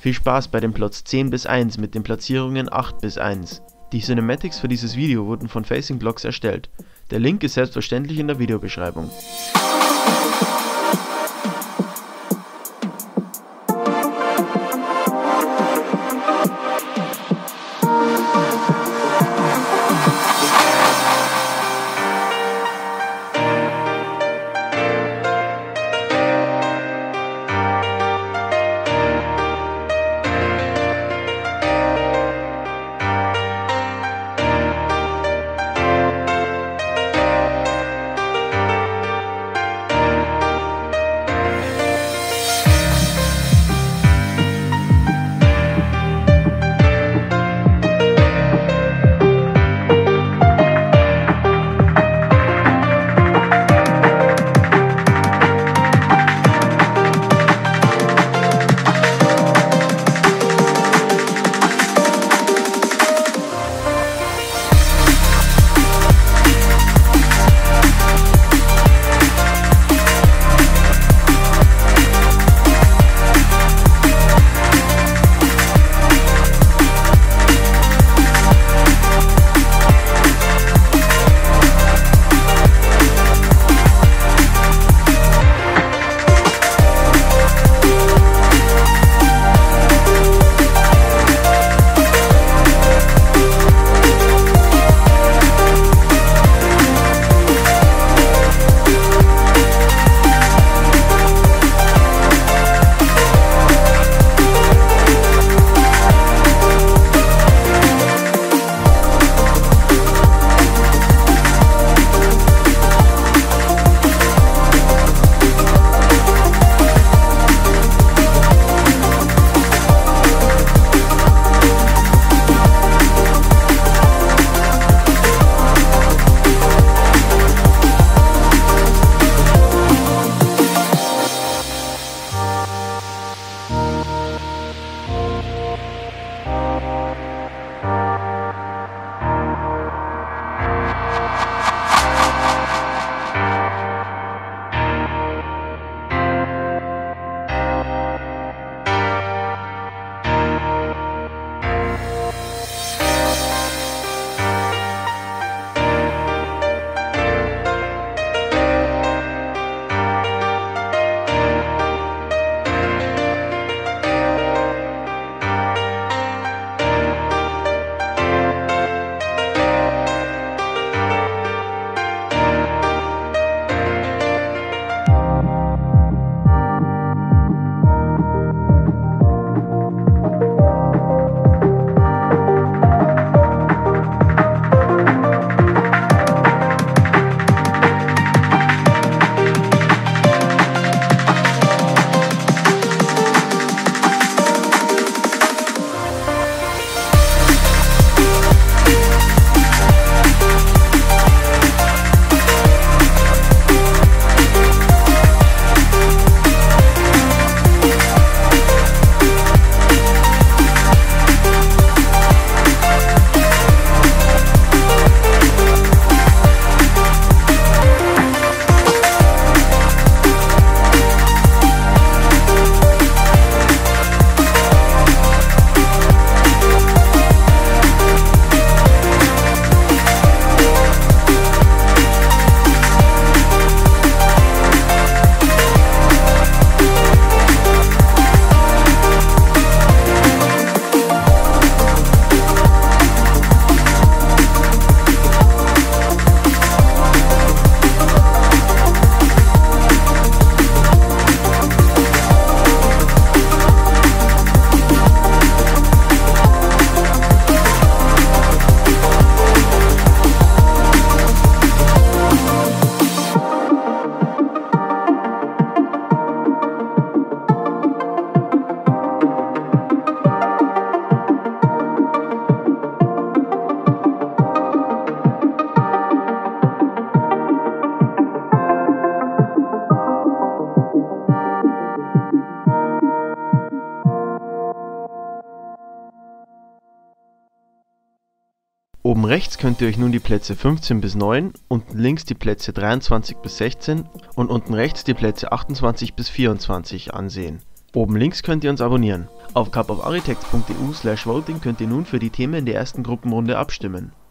Viel Spaß bei den Plots 10 bis 1 mit den Platzierungen 8 bis 1. Die Cinematics für dieses Video wurden von Facing Blocks erstellt. Der Link ist selbstverständlich in der Videobeschreibung. Oben rechts könnt ihr euch nun die Plätze 15 bis 9, unten links die Plätze 23 bis 16 und unten rechts die Plätze 28 bis 24 ansehen. Oben links könnt ihr uns abonnieren. Auf cupofarchitects.eu/voting könnt ihr nun für die Themen der ersten Gruppenrunde abstimmen